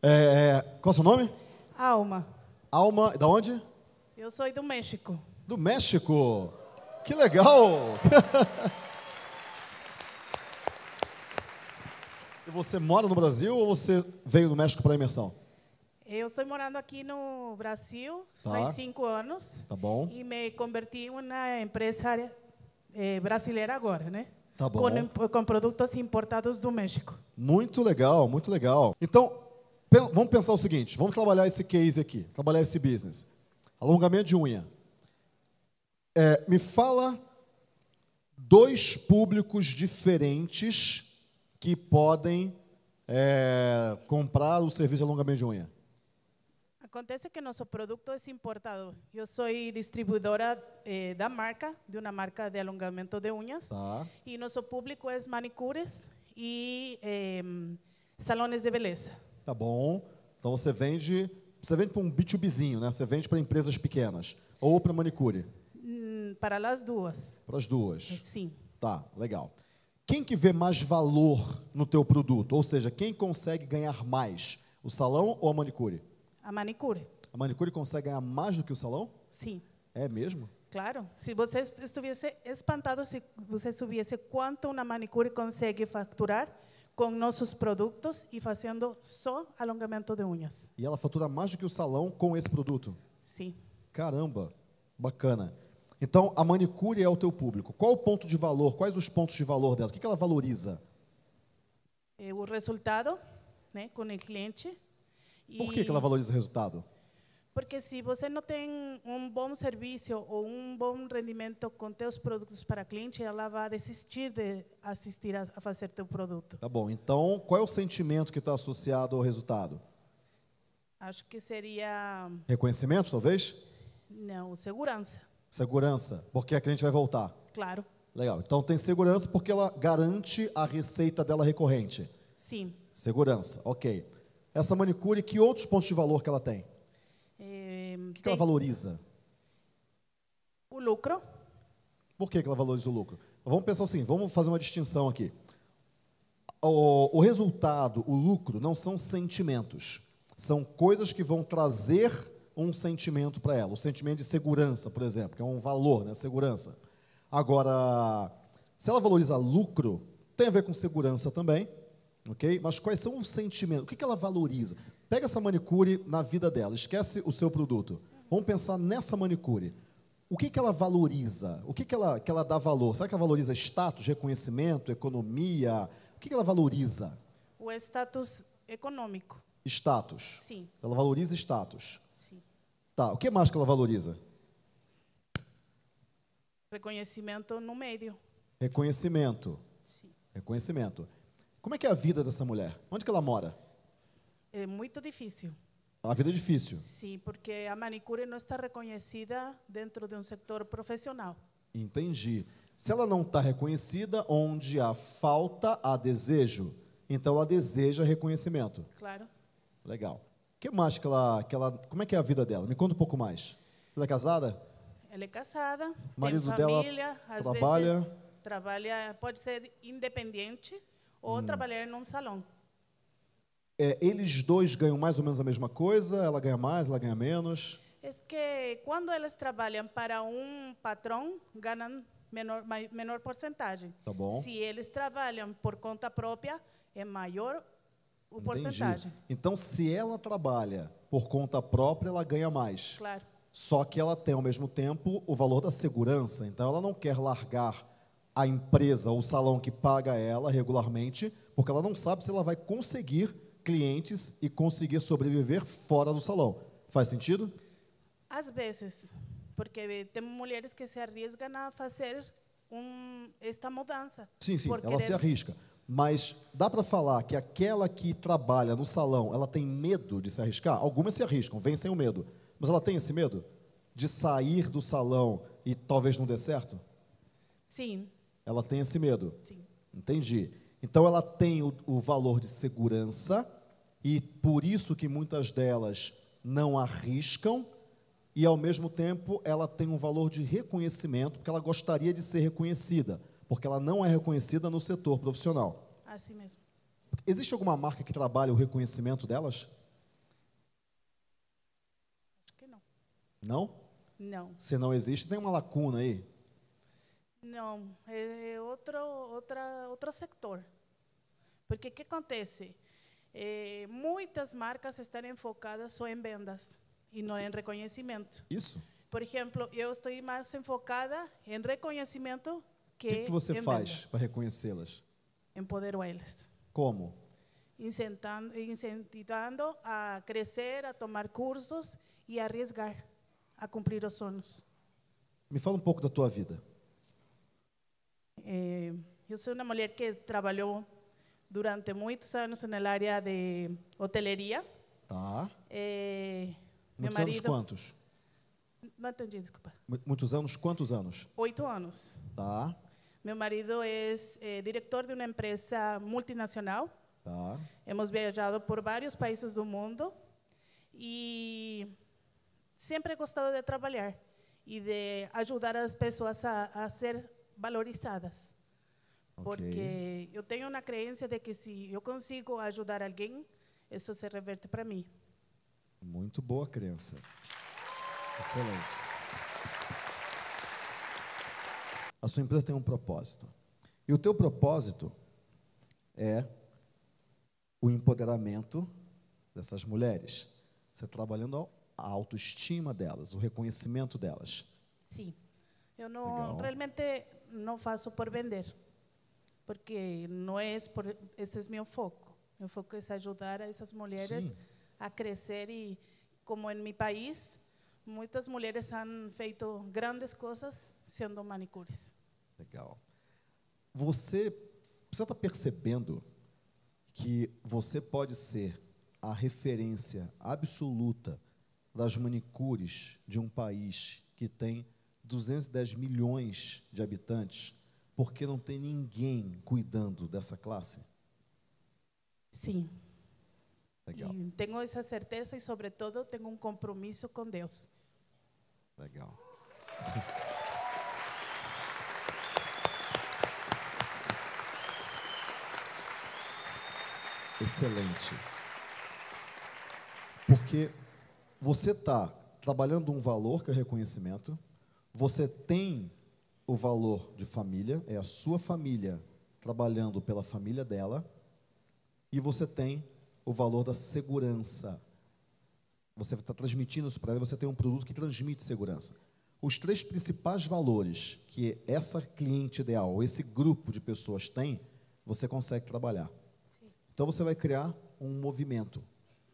Qual é o seu nome? Alma. Alma, da onde? Eu sou do México. Do México. Que legal! E você mora no Brasil ou você veio do México para a imersão? Eu estou morando aqui no Brasil Tá. faz 5 anos. Tá bom. E me converti em uma empresária brasileira agora, né? Tá bom. Com produtos importados do México. Muito legal, muito legal. Então, vamos pensar o seguinte, vamos trabalhar esse case aqui, trabalhar esse business. Alongamento de unha. Me fala 2 públicos diferentes que podem comprar o serviço de alongamento de unha. Acontece que nosso produto é importado. Eu sou distribuidora da marca, de uma marca de alongamento de unhas. Tá. E nosso público é manicures e salões de beleza. Tá bom. Então você vende para um B2Bzinho, né? Você vende para empresas pequenas ou para manicure? Para as duas. Para as duas. Sim. Tá, legal. Quem que vê mais valor no teu produto? Ou seja, quem consegue ganhar mais? O salão ou a manicure? A manicure. A manicure consegue ganhar mais do que o salão? Sim. É mesmo? Claro. Se você estivesse espantado, se você soubesse quanto uma manicure consegue faturar com nossos produtos e fazendo só alongamento de unhas. E ela fatura mais do que o salão com esse produto? Sim. Caramba, bacana. Então, a manicure é o teu público. Qual o ponto de valor? Quais os pontos de valor dela? O que ela valoriza? O resultado, né, com o cliente. Por que ela valoriza o resultado? Porque se você não tem um bom serviço ou um bom rendimento com teus produtos para cliente, ela vai desistir de assistir a fazer teu produto. Tá bom. Então, qual é o sentimento que está associado ao resultado? Acho que seria... Reconhecimento, talvez? Não, segurança. Segurança, porque a cliente vai voltar. Claro. Legal. Então, tem segurança porque ela garante a receita dela recorrente. Sim. Segurança, ok. Essa manicure, que outros pontos de valor que ela tem? O que ela valoriza? O lucro. Por que ela valoriza o lucro? Vamos pensar assim, vamos fazer uma distinção aqui. O resultado, o lucro, não são sentimentos. São coisas que vão trazer um sentimento para ela. O sentimento de segurança, por exemplo, que é um valor, né? Segurança. Agora, se ela valoriza lucro, tem a ver com segurança também, ok? Mas quais são os sentimentos? O que ela valoriza? Pega essa manicure na vida dela, esquece o seu produto. Vamos pensar nessa manicure. O que ela valoriza? O que ela dá valor? Será que ela valoriza status, reconhecimento, economia? O que ela valoriza? O status econômico. Status. Sim. Ela valoriza status. Sim. Tá, o que mais que ela valoriza? Reconhecimento no meio. Reconhecimento. Sim. Reconhecimento. Como é que é a vida dessa mulher? Onde que ela mora? É muito difícil. A vida é difícil. Sim, porque a manicure não está reconhecida dentro de um setor profissional. Entendi. Se ela não está reconhecida, onde há falta, há desejo. Então, ela deseja reconhecimento. Claro. Legal. O que mais que ela... Como é que é a vida dela? Me conta um pouco mais. Ela é casada? Ela é casada, O marido tem dela família, às trabalha? vezes trabalha, pode ser independente ou trabalhar num salão. Eles dois ganham mais ou menos a mesma coisa? Ela ganha mais, ela ganha menos? É que quando eles trabalham para um patrão, ganham menor porcentagem. Tá bom. Se eles trabalham por conta própria, é maior o Entendi. porcentagem. Então, se ela trabalha por conta própria, ela ganha mais. Claro. Só que ela tem, ao mesmo tempo, o valor da segurança. Então, ela não quer largar a empresa ou o salão que paga ela regularmente, porque ela não sabe se ela vai conseguir clientes e conseguir sobreviver fora do salão. Faz sentido? Às vezes, porque tem mulheres que se arriscam a fazer esta mudança. Sim, por ela se querer- arrisca. Mas dá para falar que aquela que trabalha no salão, ela tem medo de se arriscar? Algumas se arriscam, vencem o medo. Mas ela tem esse medo de sair do salão e talvez não dê certo? Sim, Ela tem esse medo. sim. Entendi. Então, ela tem o valor de segurança e por isso que muitas delas não arriscam e, ao mesmo tempo, ela tem um valor de reconhecimento porque ela gostaria de ser reconhecida, porque ela não é reconhecida no setor profissional. Assim mesmo. Existe alguma marca que trabalha o reconhecimento delas? Não? Não, Se não existe, tem uma lacuna aí. não, é outro sector. Porque o que acontece? Muitas marcas estão enfocadas só em vendas e não em reconhecimento. Isso? Por exemplo, eu estou mais enfocada em reconhecimento O que que você em faz venda. para reconhecê-las? Empodero elas, Como? incentivando a crescer, a tomar cursos e a arriesgar, a cumprir os sonhos. Me fala um pouco da tua vida. Eu sou uma mulher que trabalhou durante muitos anos na área de hoteleria. Tá. Meu Muitos anos marido, quantos? não entendi, desculpa. Muitos anos, quantos anos? 8 anos. Tá, Meu marido é diretor de uma empresa multinacional. tá. Hemos viajado por vários países do mundo e sempre he gostado de trabalhar e de ajudar as pessoas a ser valorizadas. Ok. Porque eu tenho uma crença de que se eu consigo ajudar alguém, isso se reverte para mim. Muito boa crença. Excelente. A sua empresa tem um propósito. E o teu propósito é o empoderamento dessas mulheres. Você trabalhando a autoestima delas, o reconhecimento delas. Sim. Eu Legal. realmente não faço por vender, porque não é esse é meu foco. Meu foco é ajudar essas mulheres Sim. a crescer e, como em meu país, muitas mulheres han feito grandes coisas sendo manicures. Legal. Você está percebendo que você pode ser a referência absoluta das manicures de um país que tem 210 milhões de habitantes, porque não tem ninguém cuidando dessa classe? Sim. Legal, E tenho essa certeza e, sobretudo, tenho um compromisso com Deus. legal. Excelente. Porque você está trabalhando um valor que é o reconhecimento, você tem o valor de família, é a sua família trabalhando pela família dela, e você tem o valor da segurança. Você está transmitindo isso para ela, você tem um produto que transmite segurança. Os 3 principais valores que essa cliente ideal, ou esse grupo de pessoas tem, você consegue trabalhar. Então, você vai criar um movimento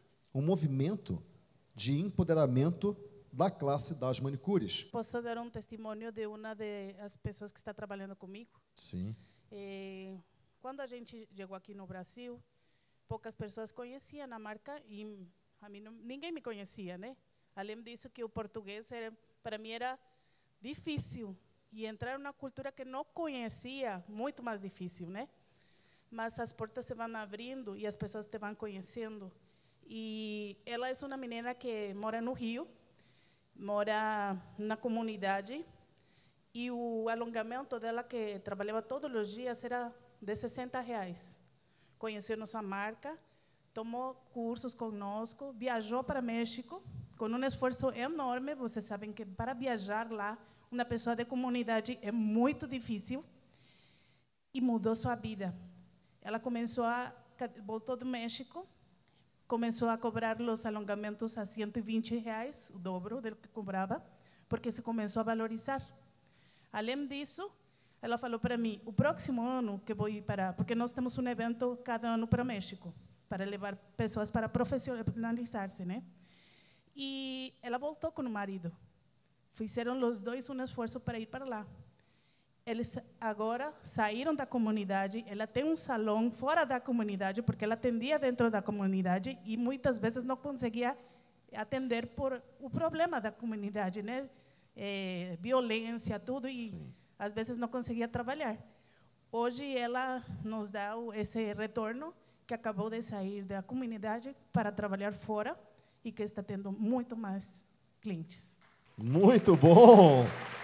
de empoderamento da classe das manicures. Posso dar um testemunho de uma das pessoas que está trabalhando comigo? Sim, Quando a gente chegou aqui no Brasil, poucas pessoas conheciam a marca e a mim ninguém me conhecia, né? Além disso, que o português para mim era difícil e entrar numa cultura que não conhecia, muito mais difícil, né? Mas as portas se vão abrindo e as pessoas te vão conhecendo. E ela é uma menina que mora no Rio, mora na comunidade, e o alongamento dela, que trabalhava todos os dias, era de R$60. Conheceu nossa marca, tomou cursos conosco, viajou para México, com um esforço enorme. Vocês sabem que para viajar lá, uma pessoa de comunidade é muito difícil, e mudou sua vida. Ela voltou do México, começou a cobrar os alongamentos a R$120, o dobro do que cobrava, porque se começou a valorizar. Além disso, ela falou para mim: o próximo ano que vou ir porque nós temos um evento cada ano para o México, para levar pessoas para profissionalizar-se, né? E ela voltou com o marido. Fizeram os dois um esforço para ir para lá. Eles agora saíram da comunidade. Ela tem um salão fora da comunidade, porque ela atendia dentro da comunidade e muitas vezes não conseguia atender por o problema da comunidade, né? Violência, tudo, e às vezes não conseguia trabalhar. Hoje ela nos dá esse retorno, que acabou de sair da comunidade para trabalhar fora e que está tendo muito mais clientes. muito bom!